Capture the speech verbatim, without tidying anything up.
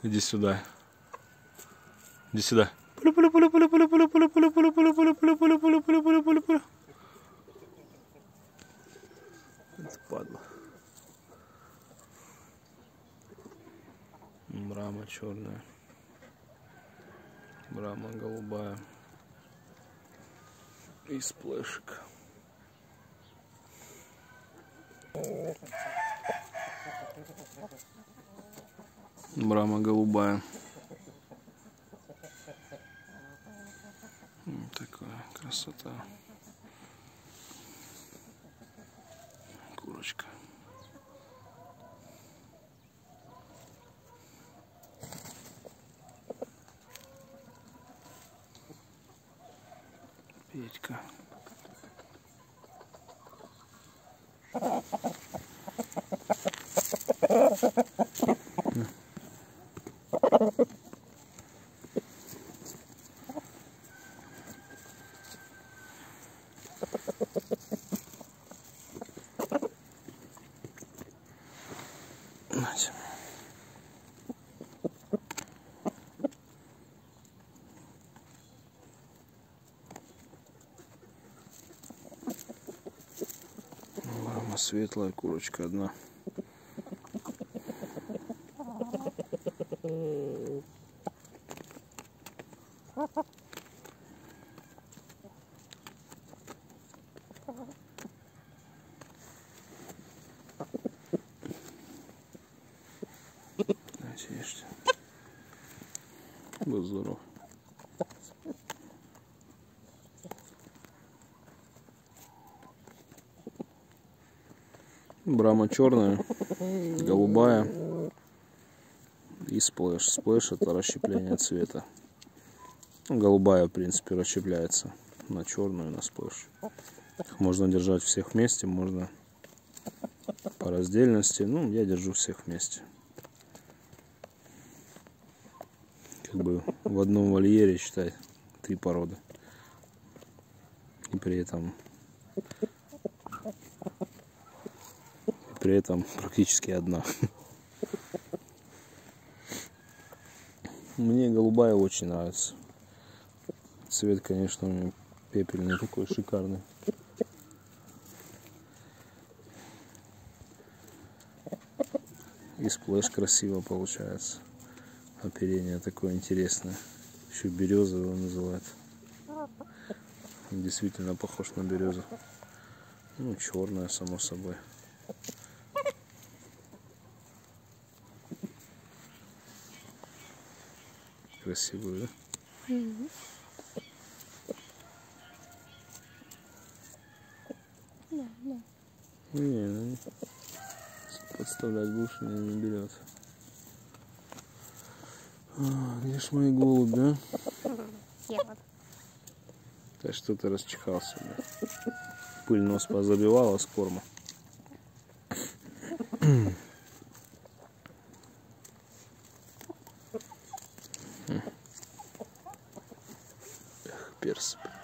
Иди сюда. Иди сюда. Пуля, пуля, пуля, пуля, пуля, пуля, пуля, пуля, пуля, пуля, пуля, пуля, пуля, пуля, пуля, пуля, пуля, пуля. Это падла. Брама черная. Брама голубая. И сплэшик. Брама голубая. Вот такая красота. Курочка. Петька. Мама светлая, курочка одна. Ешьте. Будь здоров. Брама черная, голубая и сплэш. Сплэш — это расщепление цвета. Голубая, в принципе, расщепляется на черную и на сплэш. Их можно держать всех вместе, можно по раздельности. Ну, я держу всех вместе. Как бы в одном вольере, считай, три породы. И при этом при этом практически одна. Мне голубая очень нравится. Цвет, конечно, у меня пепельный такой шикарный. И сплэш красиво получается. Оперение такое интересное. Еще береза его называют. Действительно похож на березу. Ну, черная, само собой. Красивую, да? Mm-hmm. Yeah, yeah. Не, ну, подставлять будешь, меня не берет. А, где ж мои голуби, а? Yeah. Да что ты расчихался, да? Пыль нос позабивала с корма. Эх, перс.